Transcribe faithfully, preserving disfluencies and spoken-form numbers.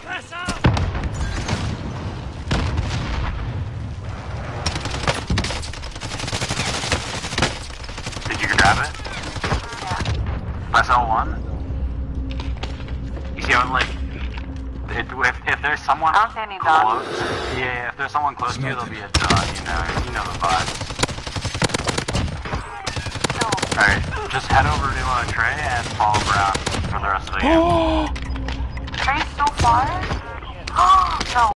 Did you grab it? I saw one. You see how, like, it, if, if there's someone I don't see any close, dogs. yeah, if there's someone close to you, there'll be a dog, you know, you know the vibe. Alright, just head over to uh, Trey and follow around for the rest of the game. Trey's so far? No.